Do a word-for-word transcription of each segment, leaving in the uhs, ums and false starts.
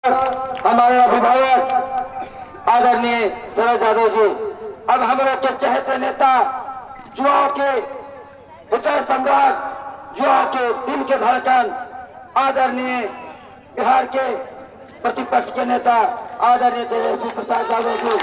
हमारे अभिभावक आदरणीय शरद यादव जी, अब हम लोग के चहेते नेता, युवाओं के विचार सम्राट, युवाओं के दिल के धड़कन, आदरणीय बिहार के प्रतिपक्ष के नेता आदरणीय तेजस्वी प्रसाद यादव जी,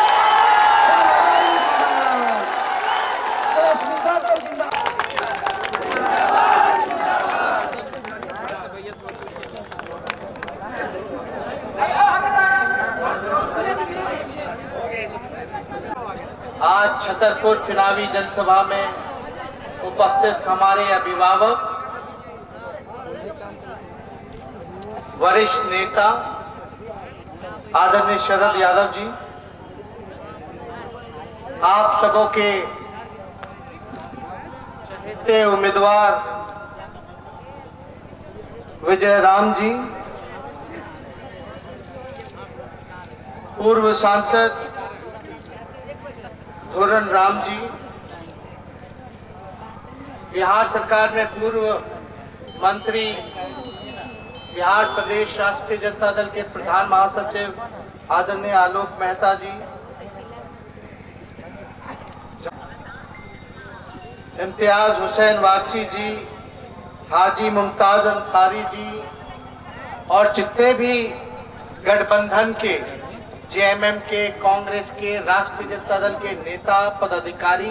आज छतरपुर चुनावी जनसभा में उपस्थित हमारे अभिभावक, वरिष्ठ नेता आदरणीय शरद यादव जी, आप सबों के चहेते उम्मीदवार विजय राम जी, पूर्व सांसद धुरन राम जी, बिहार सरकार में पूर्व मंत्री, बिहार प्रदेश राष्ट्रीय जनता दल के प्रधान महासचिव आदरणीय आलोक मेहता जी, इम्तियाज हुसैन वारसी जी, हाजी मुमताज अंसारी जी और जितने भी गठबंधन के, जेएमएम के, कांग्रेस के, राष्ट्रीय जनता दल के नेता पदाधिकारी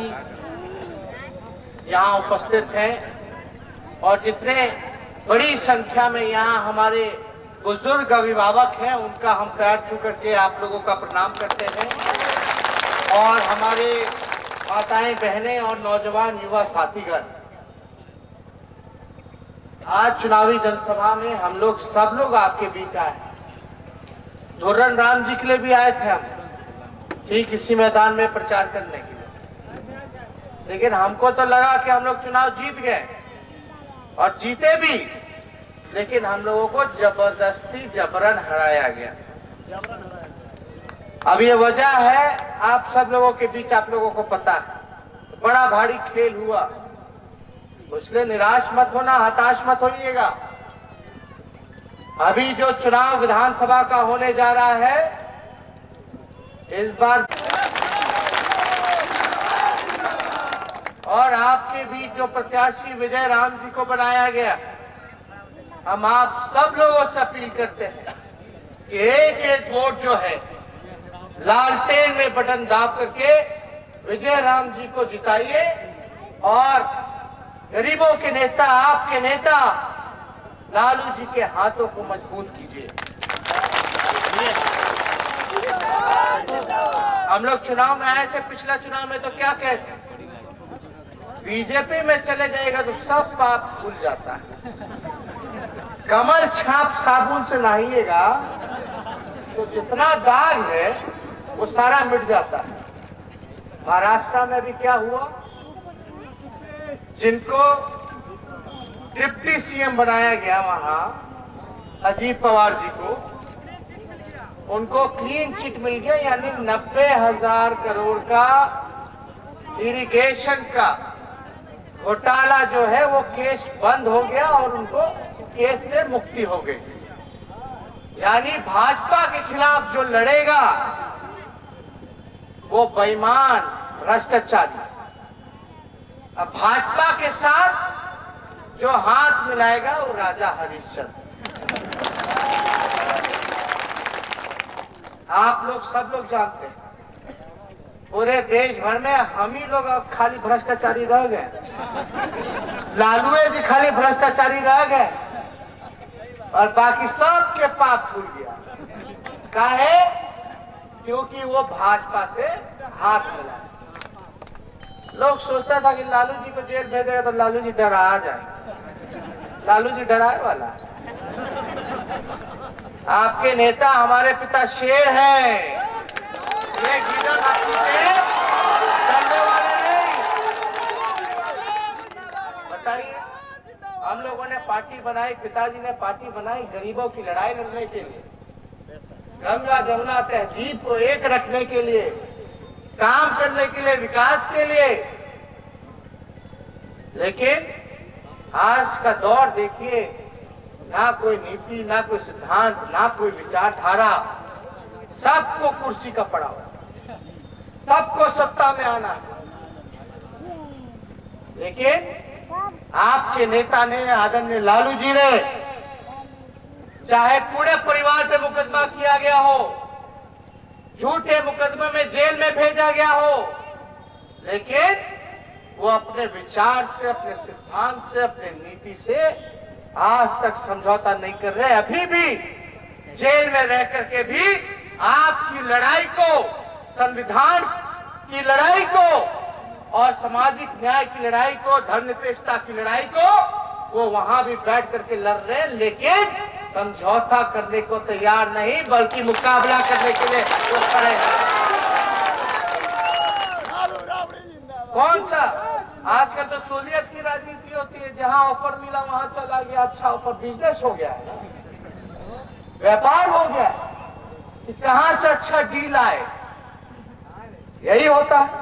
यहाँ उपस्थित हैं और जितने बड़ी संख्या में यहाँ हमारे बुजुर्ग अभिभावक हैं, उनका हम पैर छू करके आप लोगों का प्रणाम करते हैं और हमारे माताएं, बहनें और नौजवान युवा साथीगण, आज चुनावी जनसभा में हम लोग सब लोग आपके बीच आए। धुरन राम जी के लिए भी आए थे हम, ठीक इसी मैदान में प्रचार करने के लिए, लेकिन हमको तो लगा कि हम लोग चुनाव जीत गए और जीते भी, लेकिन हम लोगों को जबरदस्ती जबरन हराया गया। अब ये वजह है, आप सब लोगों के बीच आप लोगों को पता है, बड़ा भारी खेल हुआ, उसलिए निराश मत होना, हताश मत होइएगा। अभी जो चुनाव विधानसभा का होने जा रहा है, इस बार और आपके बीच जो प्रत्याशी विजय राम जी को बनाया गया, हम आप सब लोगों से अपील करते हैं कि एक एक वोट जो है लालटेन में बटन दाब करके विजय राम जी को जिताइए और गरीबों के नेता, आपके नेता लालू जी के हाथों को मजबूत कीजिए। हम लोग चुनाव में आए थे, पिछला चुनाव में तो क्या कहते, बीजेपी में चले जाएगा तो सब पाप भूल जाता है, कमल छाप साबुन से नहाइएगा तो जितना दाग है वो सारा मिट जाता है। महाराष्ट्र में भी क्या हुआ, जिनको डिप्टी सीएम बनाया गया वहां अजीत पवार जी को, उनको क्लीन चिट मिल गया, यानी नब्बे हजार करोड़ का इरिगेशन का घोटाला जो है वो केस बंद हो गया और उनको केस से मुक्ति हो गई। यानी भाजपा के खिलाफ जो लड़ेगा वो बेईमान, भ्रष्टाचारी, अब भाजपा के साथ जो हाथ मिलाएगा वो राजा हरिश्चंद्र। आप लोग सब लोग जानते हैं, पूरे देश भर में हम ही लोग अब खाली भ्रष्टाचारी रह गए, लालूए जी खाली भ्रष्टाचारी रह गए और बाकी सब के पाप भूल गया। काहे? क्योंकि वो भाजपा से हाथ मिला। लोग सोचता था कि लालू जी को जेल भेजेगा तो लालू जी डरा जाएंगे, लालू जी डराए वाला। आपके नेता हमारे पिता शेर है, ये गिरन हाथी से डरने वाले नहीं। बताइए, हम लोगों ने पार्टी बनाई, पिताजी ने पार्टी बनाई गरीबों की लड़ाई लड़ने के लिए, गंगा जमुना तहजीब को एक रखने के लिए, काम करने के लिए, विकास के लिए। लेकिन आज का दौर देखिए, ना कोई नीति, ना कोई सिद्धांत, ना कोई विचारधारा, सबको कुर्सी का पड़ा हुआ, सबको सत्ता में आना है। लेकिन आपके नेता ने, आदरणीय लालू जी ने, चाहे पूरे परिवार पे मुकदमा किया गया हो, झूठे मुकदमे में जेल में भेजा गया हो, लेकिन वो अपने विचार से, अपने सिद्धांत से, अपने नीति से आज तक समझौता नहीं कर रहे। अभी भी जेल में रह करके भी आपकी लड़ाई को, संविधान की लड़ाई को और सामाजिक न्याय की लड़ाई को, धर्मनिरपेक्षता की लड़ाई को वो वहां भी बैठ करके लड़ रहे हैं, लेकिन समझौता करने को तैयार नहीं, बल्कि मुकाबला करने के लिए वो खड़े हैं। कौन सा? आजकल तो सोलियत की राजनीति होती है, जहां ऑफर मिला वहां चला गया, अच्छा ऑफर, बिजनेस हो गया है, व्यापार हो गया कि कहां से अच्छा डील आए, यही होता है।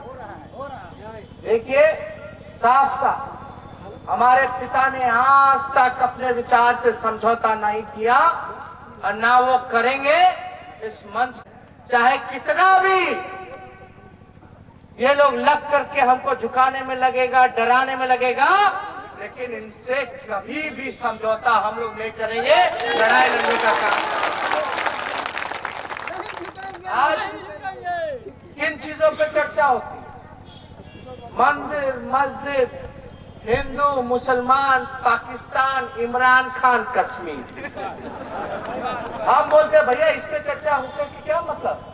देखिए साफ साफ हमारे पिता ने आज तक अपने विचार से समझौता नहीं किया और ना वो करेंगे। इस मंच चाहे कितना भी ये लोग लग करके हमको झुकाने में लगेगा, डराने में लगेगा, लेकिन इनसे कभी भी समझौता हम लोग नहीं करेंगे। लड़ाई लड़ने का काम आज किन चीजों पे चर्चा होती है? मंदिर, मस्जिद, हिंदू, मुसलमान, पाकिस्तान, इमरान खान, कश्मीर। हम बोलते हैं भैया इस पे चर्चा होने की क्या मतलब?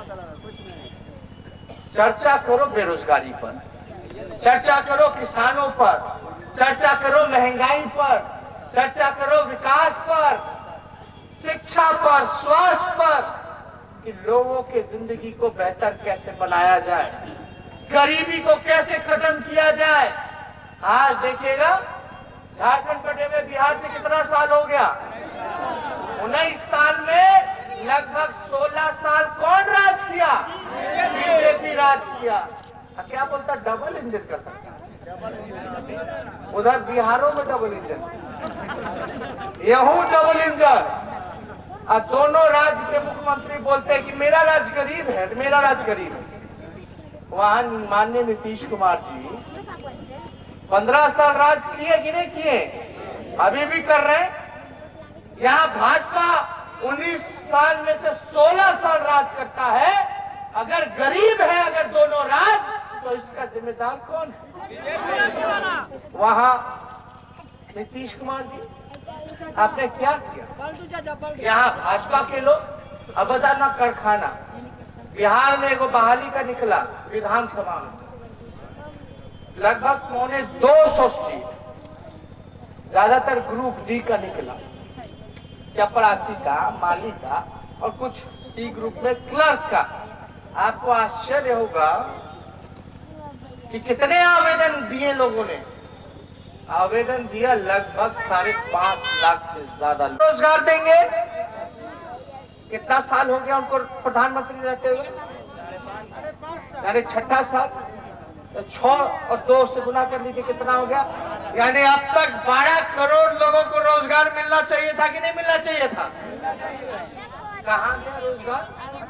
चर्चा करो बेरोजगारी पर, चर्चा करो किसानों पर, चर्चा करो महंगाई पर, चर्चा करो विकास पर, शिक्षा पर, स्वास्थ्य पर, कि लोगों के जिंदगी को बेहतर कैसे बनाया जाए, गरीबी को कैसे खत्म किया जाए। आज देखिएगा झारखंड कटे में बिहार से कितना साल हो गया? उन्नीस साल में लगभग सोलह साल कौन राज किया? बीजेपी राज किया। क्या बोलता? डबल इंजन कर सकता है। उधर बिहारों में डबल इंजन, यहूं डबल इंजन, और दोनों राज्य के मुख्यमंत्री बोलते हैं कि मेरा राज्य गरीब है, मेरा राज्य गरीब है। वहां माननीय नीतीश कुमार जी पंद्रह साल राज किए कि नहीं किए? अभी भी कर रहे हैं। यहाँ भाजपा उन्नीस साल में से सोलह साल राज करता है। अगर गरीब है अगर दोनों राज, तो इसका जिम्मेदार कौन है? वहाँ नीतीश कुमार जी आपने क्या किया? यहाँ भाजपा के लोग अब बताना कारखाना बिहार में एगो बहाली का निकला, विधानसभा में लगभग पौने दो सौ सीट, ज्यादातर ग्रुप डी का निकला, चपरासी का, माली का और कुछ सी ग्रुप में क्लर्क का। आपको आश्चर्य होगा कि कितने आवेदन दिए लोगों ने। आवेदन दिया लगभग साढ़े पांच लाख से ज्यादा। रोजगार देंगे। कितना साल हो गया उनको प्रधानमंत्री रहते हुए? यानी छठा साल, तो छह और दो से गुना कर लीजिए कितना हो गया? यानी अब तक बारह करोड़ लोगों को रोजगार मिलना चाहिए था कि नहीं मिलना चाहिए था? कहाँ गया रोजगार?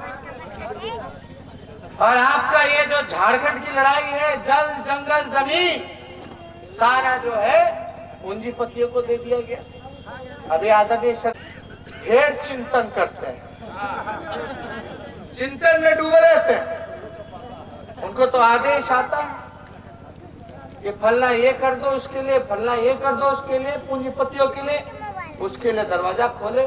और आपका ये जो झारखंड की लड़ाई है, जल, जंगल, जमीन, सारा जो है पूंजीपतियों को दे दिया गया। अभी आदरणीय ढेर चिंतन करते हैं, चिंतन में डूबे रहते हैं। उनको तो आदेश आता कि फलना ये कर दो उसके लिए, फलना ये कर दो उसके लिए, पूंजीपतियों के लिए, उसके लिए दरवाजा खोले।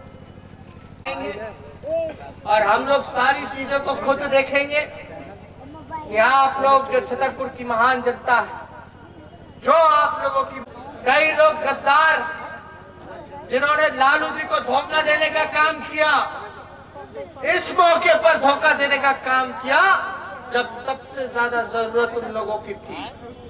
और हम लोग सारी चीजों को खुद देखेंगे। यहाँ आप लोग जो छतरपुर की महान जनता है, जो आप लोगों की, कई लोग गद्दार जिन्होंने लालू जी को धोखा देने का काम किया, इस मौके पर धोखा देने का काम किया जब सबसे ज्यादा जरूरत उन लोगों की थी।